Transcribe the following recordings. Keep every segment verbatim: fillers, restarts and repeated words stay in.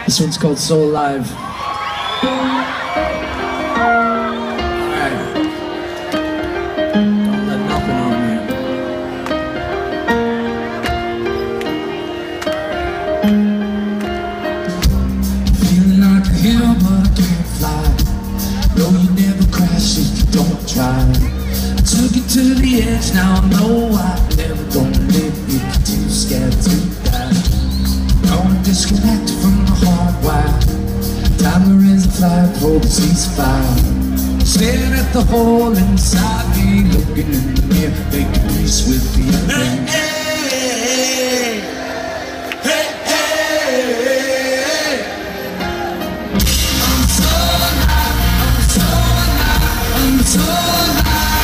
This one's called So Alive. Took it to the edge, now I know I'm never gonna live if you're too scared to die. Gonna disconnect from the hardwire. Time to raise a flag for the ceasefire. Staring at the hole inside me, looking in the mirror, making peace with the ending. Hey, hey, hey, hey. I'm so alive, I'm so alive, I'm so alive.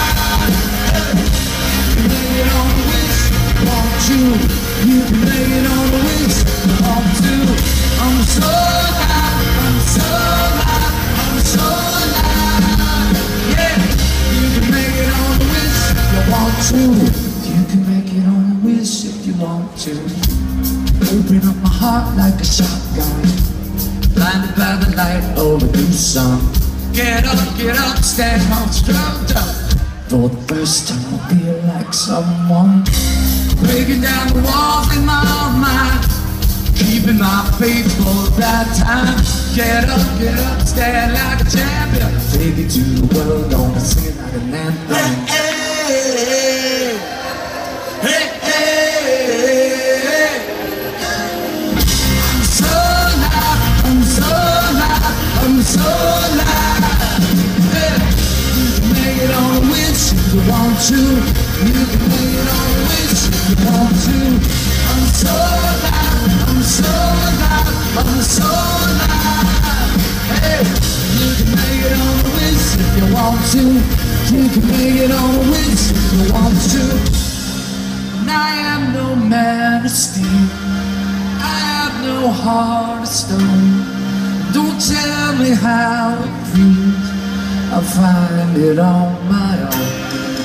You can lay it on the wings, want to. I'm so alive, I'm so alive, I'm so alive. Yeah, you can make it on the wish if you want to. You can make it on the wish if you want to. Open up my heart like a shotgun, blinded by the light of a new sun. Get up, get up, stand on strong up. For the first time I feel like someone. Breaking down the walls in my mind, keeping my faith for that time. Get up, get up, stand like a champion. Take it to the world, gonna sing it like an anthem. Hey, hey, hey, hey. I'm so alive, I'm so alive, I'm so alive. Yeah. You can make it on a wish if you want to. You can make it on a wish if you want to. I'm so alive, I'm so alive, I'm so alive. Hey, you can make it on a wish if you want to. You can make it on a wish if you want to. And I am no man of steel, I have no heart of stone. Don't tell me how it feels, I'll find it on my own.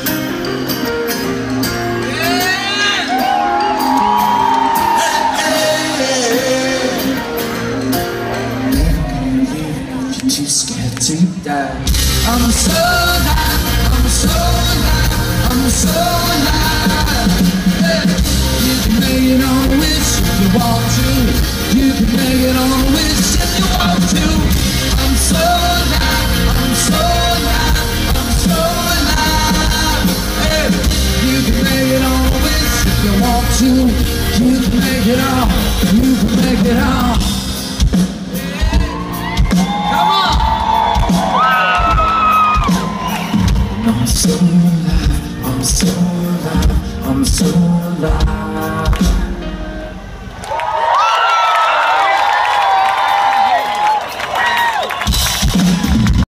Too scared to die. I'm so alive, I'm so alive, I'm so alive. Yeah. You can make it on a wish if you want to. You can make it on a wish if you want to. I'm so alive, I'm so alive, I'm so alive. Hey. You can make it on a wish if you want to. You can make it on, you can make it on. I'm so alive, I'm so alive, I'm so alive.